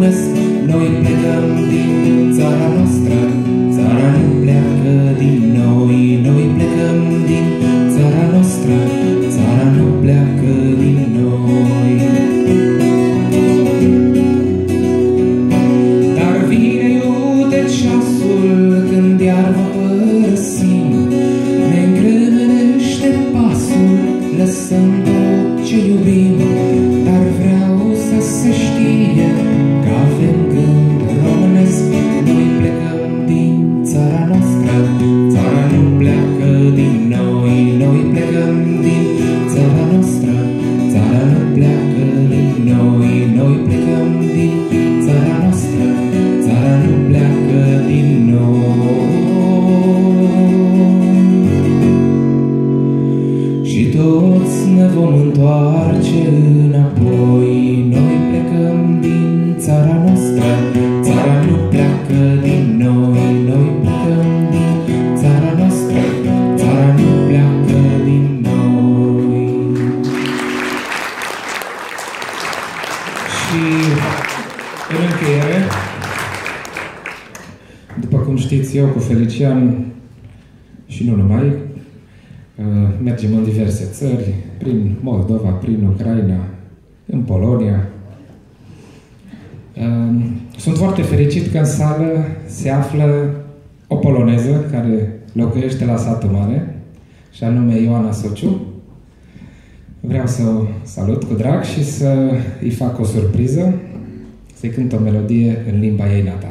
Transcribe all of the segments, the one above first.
românesc. Noi plecăm din țara noastră, țara nu pleacă din noi. Noi plecăm din țara noastră, țara nu pleacă din noi. Dar vine iute ceasul când iar vă părăsim, ne îngrămânește pasul, lăsăm tot ce iubim. Dar vreau să se știe că avem gând românesc. Noi plecăm din țara noastră, țara nu pleacă din noi. Noi plecăm din țara noastră, țara nu pleacă din noi. Noi plecăm din țara noastră, țara nu pleacă din noi. Și toți ne vom întoarce înapoi. Noi plecăm din țara noastră, țara nu pleacă din noi. Noi plecăm din țara noastră, țara nu pleacă din noi. Și în încheiere, după cum știți, eu cu Felician și nu numai, mergem în diverse țări, prin Moldova, prin Ucraina, în Polonia. Sunt foarte fericit că în sală se află o poloneză care locuiește la Satul Mare, și anume Ioana Sociu. Vreau să o salut cu drag și să îi fac o surpriză, să-i cânt o melodie în limba ei natală.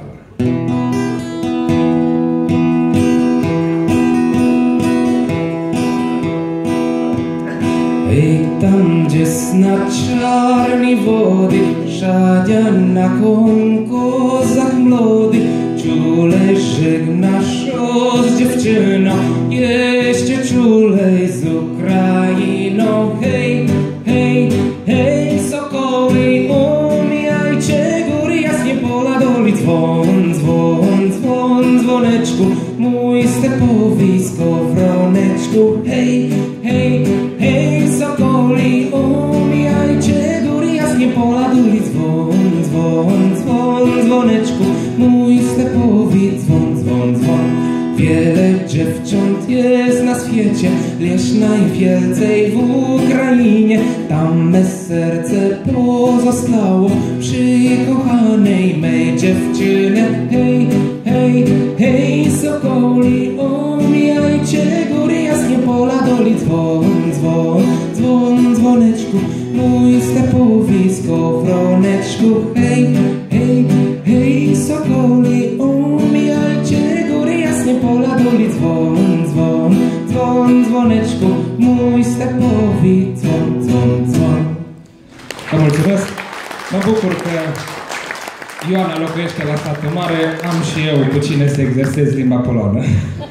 Ej tam, gdzie na czarni wody, szadzia na kozach młody, czule żegnasz z dziewczyną, jeszcze czulej z Ukrainą. Hej, hej, hej, sokoły, umijajcie góry, jasnie pola doli. Dzwon, dzwon, dzwon, dzwoneczku, mój stepowy skowroneczku. Hej, hej, hej, sokoli, umijajcie góry, jasnie pola doli. Dzwon, dzwon, dzwon, dzwoneczku, mój stepowy dzwon, dzwon, dzwon. Wiele dziewcząt jest na świecie, lecz najwięcej w Ukrainie. Tam me serce pozostało przy kochanej mej dziewczynie. Hej, hej, hej, sokoli, omijajcie góry, jasnie pola doli. Dzwon, dzwon, dzwon, dzwoneczku, mój stepowy skowroneczku. Hej, hej, hej, sokoli, omijajcie góry, jasnie pola doli. Dzwon, dzwon, dzwon, dzwoneczku, mój stepowy dzwon, dzwon, dzwon. Vă mulțumesc! Mă bucur că Ioana locuiește la Satul Mare, am și eu cu cine să exersez limba polonă.